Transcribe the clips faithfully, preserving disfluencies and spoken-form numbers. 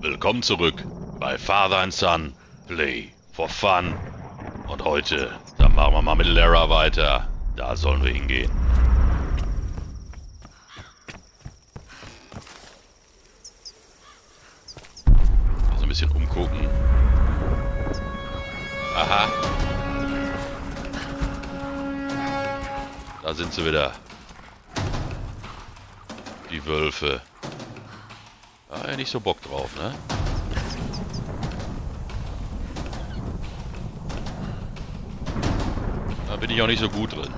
Willkommen zurück bei Father and Son Play for Fun. Und heute, dann machen wir mal mit Lara weiter. Da sollen wir hingehen. Also ein bisschen umgucken. Aha. Da sind sie wieder. Die Wölfe. Ah, ja, nicht so Bock drauf, ne? Da bin ich auch nicht so gut drin.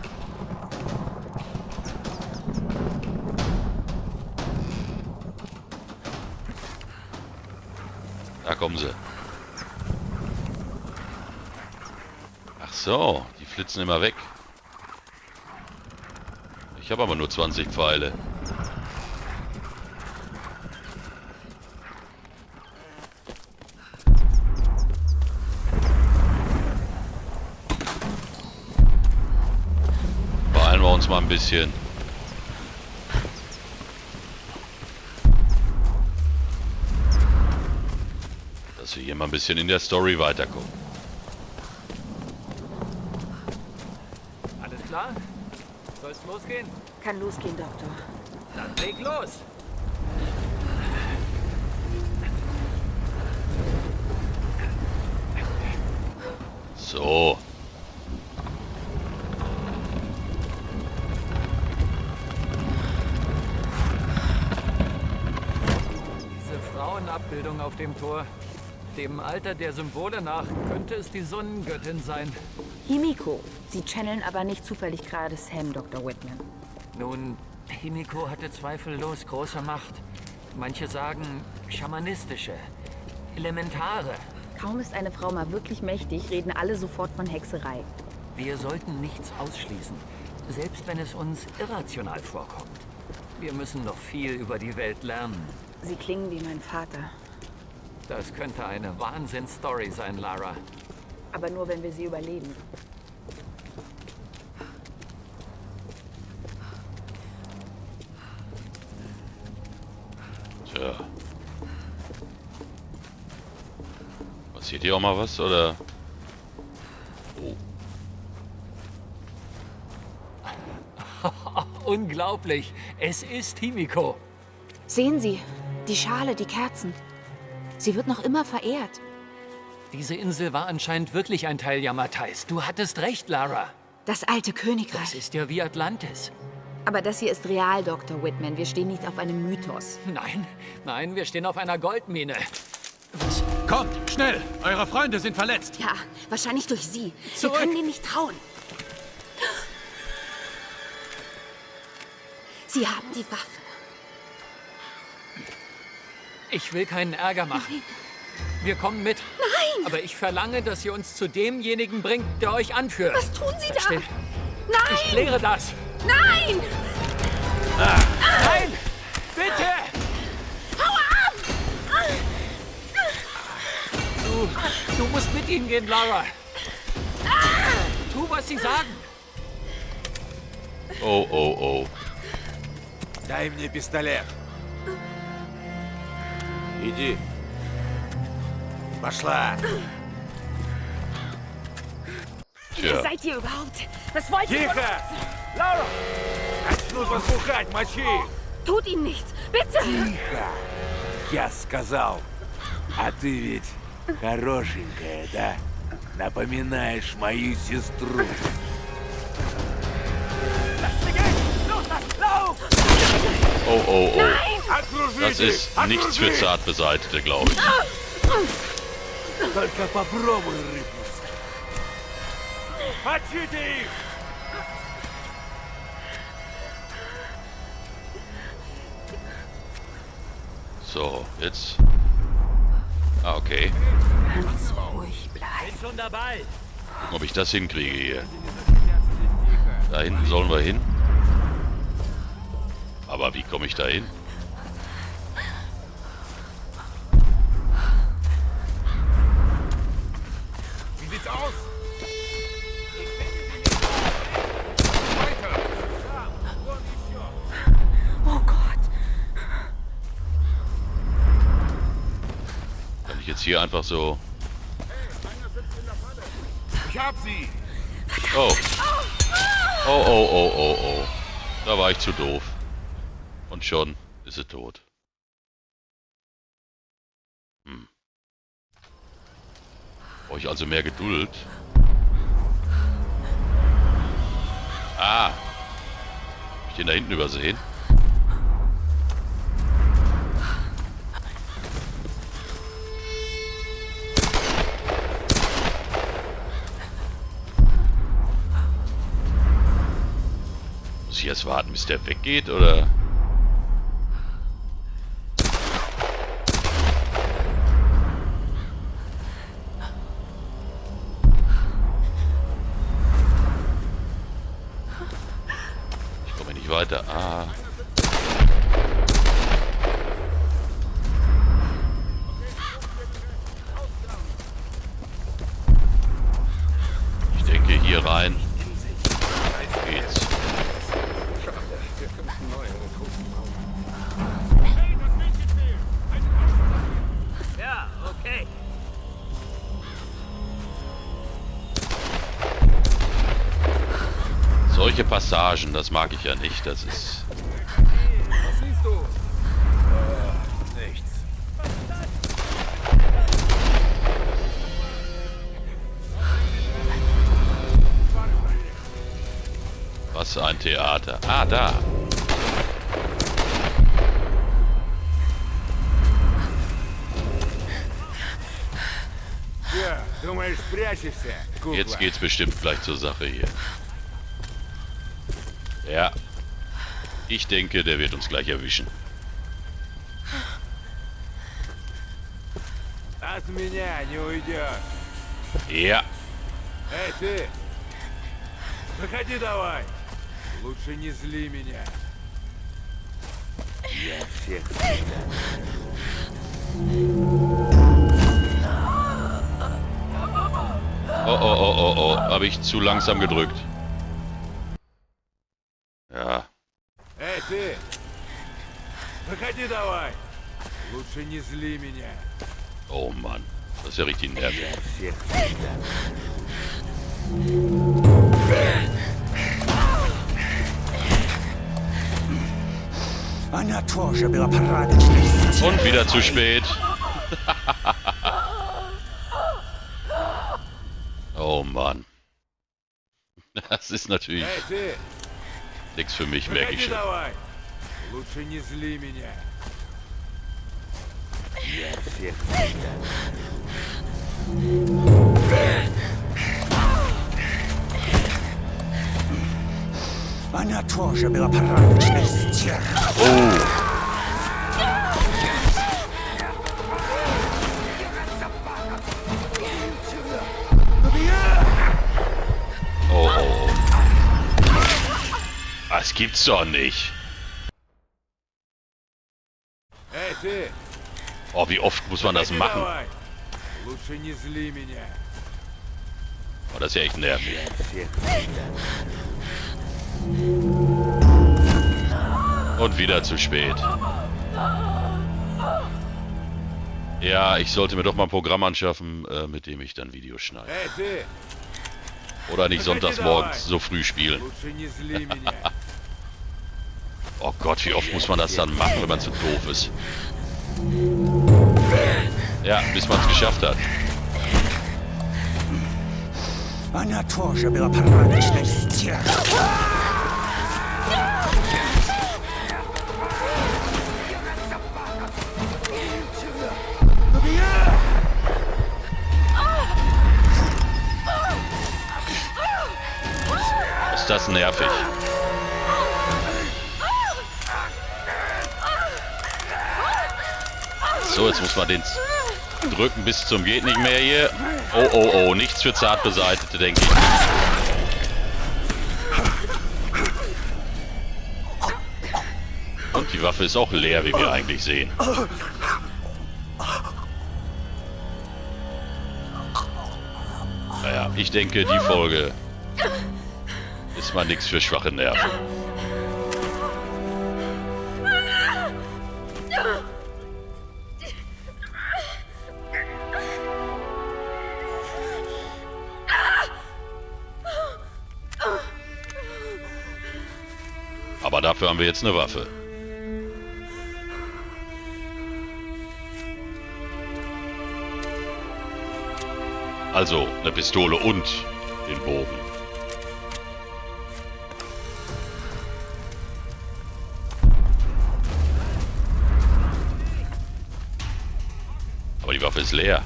Da kommen sie. Ach so, die flitzen immer weg. Ich habe aber nur zwanzig Pfeile. Beeilen wir uns mal ein bisschen. Dass wir hier mal ein bisschen in der Story weiterkommen. Alles klar? Soll's losgehen? Kann losgehen, Doktor. Dann leg los! So. Diese Frauenabbildung auf dem Tor. Dem Alter der Symbole nach könnte es die Sonnengöttin sein. Himiko. Sie channeln aber nicht zufällig gerade Sam, Doktor Whitman. Nun, Himiko hatte zweifellos große Macht. Manche sagen schamanistische, elementare. Kaum ist eine Frau mal wirklich mächtig, reden alle sofort von Hexerei. Wir sollten nichts ausschließen, selbst wenn es uns irrational vorkommt. Wir müssen noch viel über die Welt lernen. Sie klingen wie mein Vater. Das könnte eine Wahnsinnsstory sein, Lara. Aber nur, wenn wir sie überleben. Tja. Passiert hier auch mal was, oder? Oh. Unglaublich! Es ist Himiko! Sehen Sie, die Schale, die Kerzen. Sie wird noch immer verehrt. Diese Insel war anscheinend wirklich ein Teil Yamatais. Du hattest recht, Lara. Das alte Königreich. Das ist ja wie Atlantis. Aber das hier ist real, Doktor Whitman. Wir stehen nicht auf einem Mythos. Nein, nein, wir stehen auf einer Goldmine. Was? Kommt, schnell! Eure Freunde sind verletzt. Ja, wahrscheinlich durch Sie. Zurück. Wir können denen nicht trauen. Sie haben die Waffe. Ich will keinen Ärger machen. Nein. Wir kommen mit. Nein! Aber ich verlange, dass ihr uns zu demjenigen bringt, der euch anführt. Was tun Sie da? Still. Nein! Ich kläre das. Nein! Ah. Nein! Bitte! Hau ab! Du, du musst mit ihnen gehen, Lara. Tu, was sie sagen. Oh, oh, oh. Дай мне пистолет. Иди. Пошла. Wer Tja. seid ihr überhaupt? Was wollt ihr von Тихо! uns? Лаура! Начнут возбухать, мочи! Tut ihnen nichts. Bitte! Тихо! Я сказал. А ты ведь хорошенькая, да? Напоминаешь мою сестру. Oh, oh, oh. Окружите! Das ist nichts für Zartbeseitete, glaube ich. Только попробуй рыпнуться. Мочите их! So, jetzt. Ah, okay. Ganz ruhig bleiben. Schon dabei. Gucken, ob ich das hinkriege hier. Da hinten sollen wir hin. Aber wie komme ich da hin? Wie sieht's aus? Oh Gott. jetzt hier einfach so... Ich hab sie! Oh. Oh, oh, oh, oh, oh. Da war ich zu doof. Und schon ist sie tot. Hm. Brauche ich also mehr Geduld? Ah. Hab ich den da hinten übersehen? Muss ich erst warten, bis der weggeht, oder? Ich komme nicht weiter. Ah. Ich denke hier rein. Geht's. Ja, okay. Solche Passagen, das mag ich ja nicht. Das ist... Was siehst du? Äh, nichts. Was ein Theater. Ah, da. Ja, думаешь, спрячешься? Кукла? Jetzt geht's bestimmt gleich zur Sache hier. Ja. Ich denke, der wird uns gleich erwischen. От меня не уйдешь. Ja. Эй, ты! Выходи давай! Лучше не зли меня. Я всех Oh, oh, oh, oh, oh. Habe ich zu langsam gedrückt. Ja. Эй, ты! Выходи давай! Лучше не зли меня. Oh Mann. Das ist ja richtig nervig. Я всех Она тоже была порядочной стервой. Und wieder zu spät. Oh Mann. Das ist natürlich Эй, ты! nichts für mich, merke ich Выходи schon. давай! Лучше не зли меня. Я всех Она тоже была порядочной стервой. Oh. Oh, oh, oh. Das gibt's doch nicht. Эй, ты! Oh, wie oft muss man das Выходи machen? давай! Лучше не зли меня. Oh, das ist ja echt nervig. Я всех Und wieder zu spät. Ja, ich sollte mir doch mal ein Programm anschaffen, äh, mit dem ich dann Videos schneide. Эй, ты! Oder nicht sonntags morgens so früh spielen. Лучше не зли меня. Oh Gott, wie oft muss man das dann machen, wenn man zu doof ist? Ja, bis man es geschafft hat. Она тоже была порядочной стервой. Ist das nervig? So, jetzt muss man den drücken bis zum geht nicht mehr hier. Oh, oh, oh, nichts für Zartbeseitete, denke ich. Und die Waffe ist auch leer, wie wir eigentlich sehen. Naja, ich denke, die Folge ist mal nichts für schwache Nerven. dafür haben wir jetzt eine Waffe. Also eine Pistole und den Bogen. Aber die Waffe ist leer.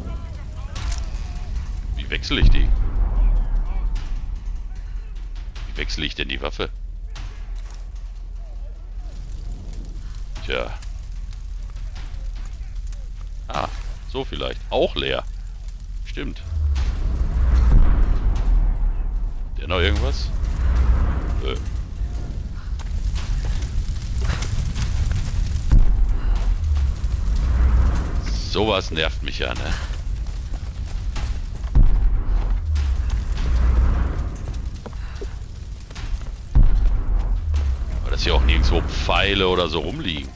Wie wechsle ich die? Wie wechsle ich denn die Waffe? Tja. Ah, so vielleicht. Auch leer. Stimmt. Der noch irgendwas? Nö. Sowas nervt mich ja, ne? Aber dass hier auch nirgendwo Pfeile oder so rumliegen.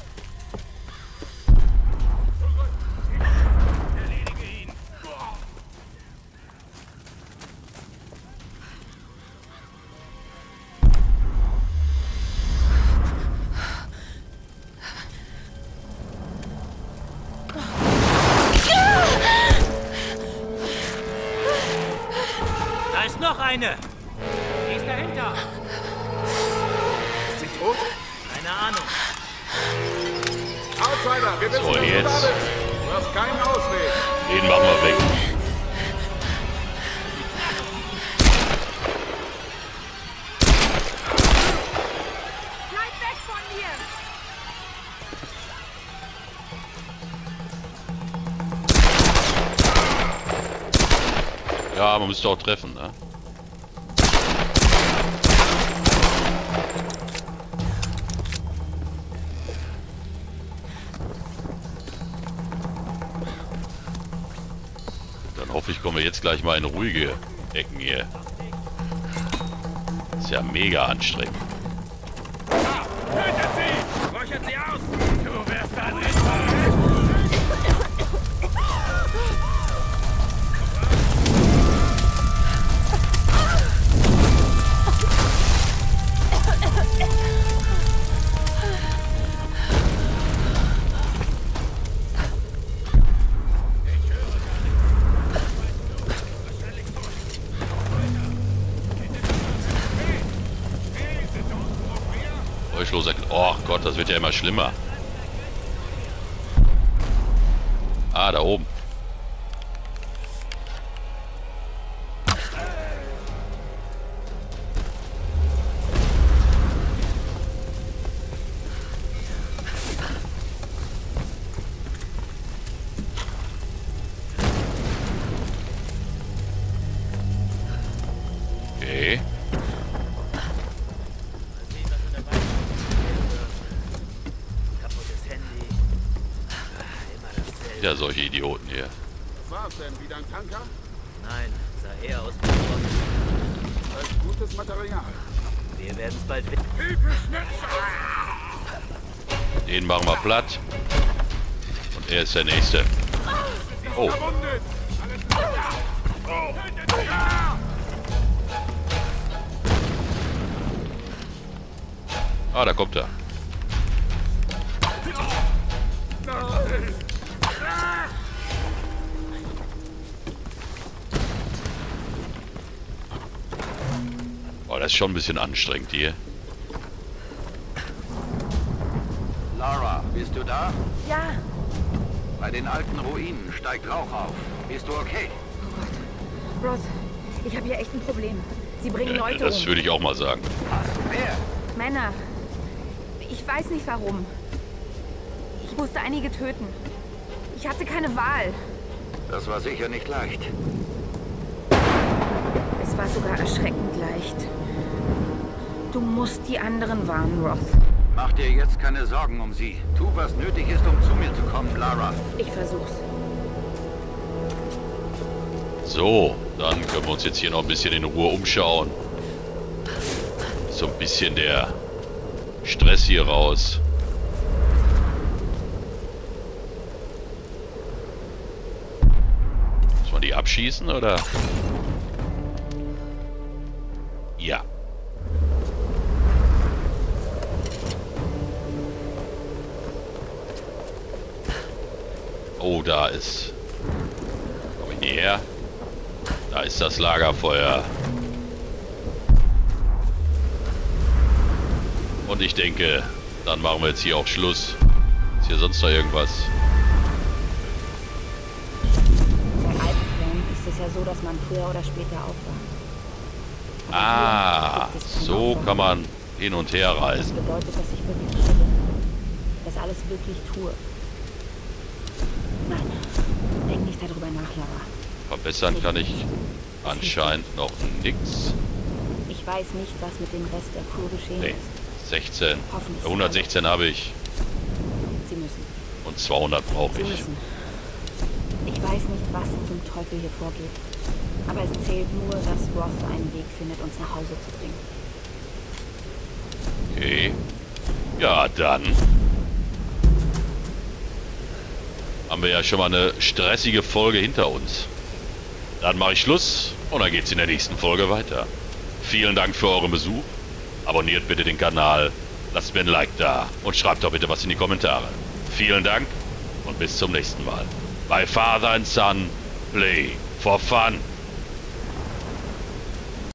Da ist noch eine! Die ist dahinter! Ist sie tot? Keine Ahnung. Outsider, wir wissen, So, dass du jetzt. da bist. Du hast keinen Ausweg. Den machen wir weg. Bleib weg von mir! Ja, man müsste auch treffen, ne? Dann hoffe ich, kommen wir jetzt gleich mal in ruhige Ecken hier. Ist ja mega anstrengend. Tötet sie! Räuchert sie aus! Du wirst ein Ritter! Geräuschloser... Oh Gott, das wird ja immer schlimmer. Ah, da oben. Okay. Kaputtes Handy. Immer dasselbe. Ja, solche Idioten hier. Was war's denn? Wieder ein Tanker? Nein, sah eher aus wie ein Schrott. Das ist gutes Material. Wir werden es bald wissen. Hilfe, Schnitzer! Den machen wir platt. Und er ist der Nächste. Oh, Verwundet! Alles klar! Oh, tötet sie! Ja! ah, da kommt er. Nein! Oh, das ist schon ein bisschen anstrengend hier. Lara, bist du da? Ja. Bei den alten Ruinen steigt Rauch auf. Bist du okay? Oh Gott. Roth, ich habe hier echt ein Problem. Sie bringen Ja, Leute das um. würde ich auch mal sagen. Wer? Männer. Ich weiß nicht warum. Ich musste einige töten. Ich hatte keine Wahl. Das war sicher nicht leicht. Es war sogar erschreckend leicht. Du musst die anderen warnen, Roth. Mach dir jetzt keine Sorgen um sie. Tu, was nötig ist, um zu mir zu kommen, Lara. Ich versuch's. So, dann können wir uns jetzt hier noch ein bisschen in Ruhe umschauen. So ein bisschen der Stress hier raus. Muss man die abschießen, oder? Ja. Oh, da ist... Komm ich nicht her? Da ist das Lagerfeuer. Und ich denke, dann machen wir jetzt hier auch Schluss. Ist hier sonst noch irgendwas? Bei Albträumen ist es ja so, dass man früher oder später aufwacht. Aber Ah, hier gibt es kein so Aufwachen. kann man hin und her Das reisen. bedeutet, dass ich wirklich chille. Das alles wirklich tue. Nein, denk nicht darüber nach, Lara. Verbessern kann ich anscheinend noch nichts. Ich weiß nicht, was mit dem Rest der Crew geschehen Nee, ist. sechzehn. Hoffentlich. hundertsechzehn habe ich Sie müssen. und zweihundert brauche Sie ich. müssen. Ich weiß nicht, was zum Teufel hier vorgeht. Aber es zählt nur, dass Roth einen Weg findet, uns nach Hause zu bringen. Okay. Ja, dann haben wir ja schon mal eine stressige Folge hinter uns. Dann mache ich Schluss und dann geht's in der nächsten Folge weiter. Vielen Dank für euren Besuch. Abonniert bitte den Kanal, lasst mir ein Like da und schreibt doch bitte was in die Kommentare. Vielen Dank und bis zum nächsten Mal. Bei Father and Son, play for fun.